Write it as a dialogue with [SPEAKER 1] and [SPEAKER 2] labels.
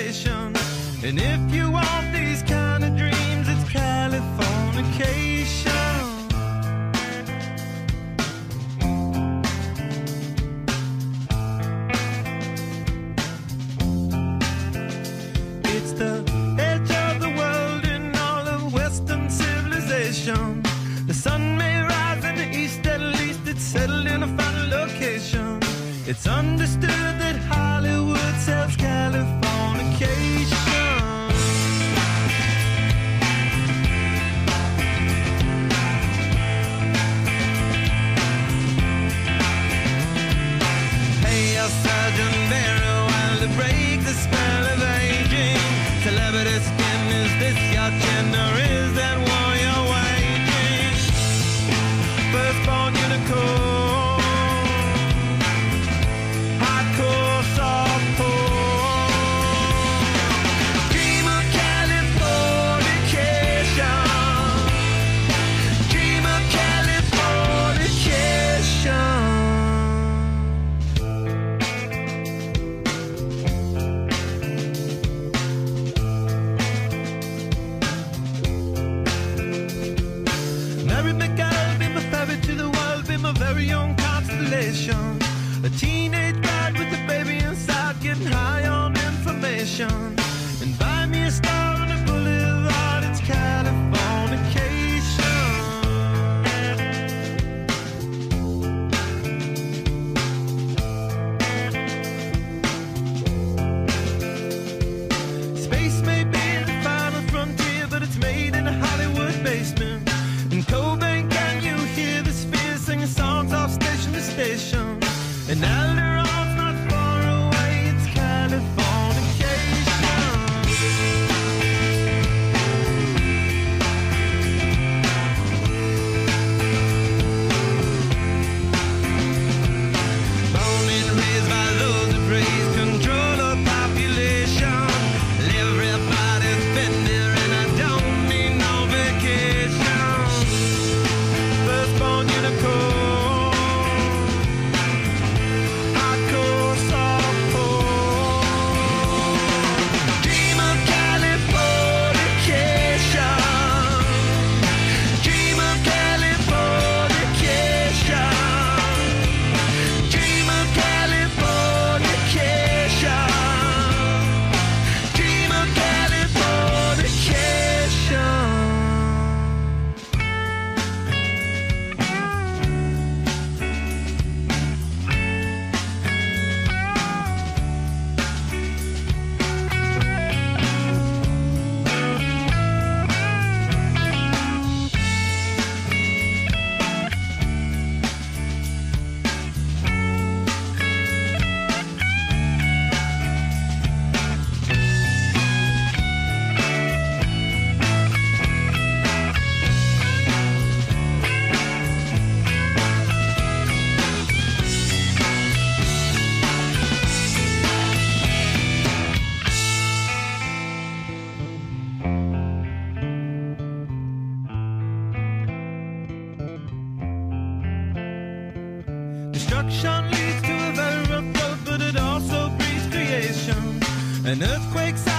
[SPEAKER 1] civilization. And if you want these kind of dreams, it's Californication. It's the edge of the world in all of Western civilization. The sun may rise in the east, at least it's settled in a final location. It's understood that Hollywood sells Californication. Hey, Sergeant Barry, while to break the spell of aging. Celebrity skin, is this your chin or is that war you're waging? Firstborn unicorn, hardcore softcore. Dream of Californication. Dream of Californication. Mary McGill, be my ferry to the world, be my very own constellation. A teenage bride with a baby inside, getting high on information. And buy me a star on a boulevard, it's Californication. Space may be the final frontier, but it's made in a Hollywood basement. In Cobain, can you hear the spheres singing songs off station to station? And Alderon's not far away, it's Californication. Born and raised by those who praise control of population. Everybody's been there and I don't need no vacation. Firstborn unicorn, hardcore softcore. Dream of Californication. Dream of Californication. Dream of Californication. Dream of Californication. Destruction leads to a very rough road, but it also breeds creation. An earthquake's